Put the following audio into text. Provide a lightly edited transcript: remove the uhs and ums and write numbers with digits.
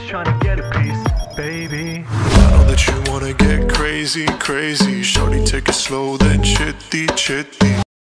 trying to get a piece, baby. I know that you wanna get crazy, crazy. Shorty, take it slow, then chitty, chitty.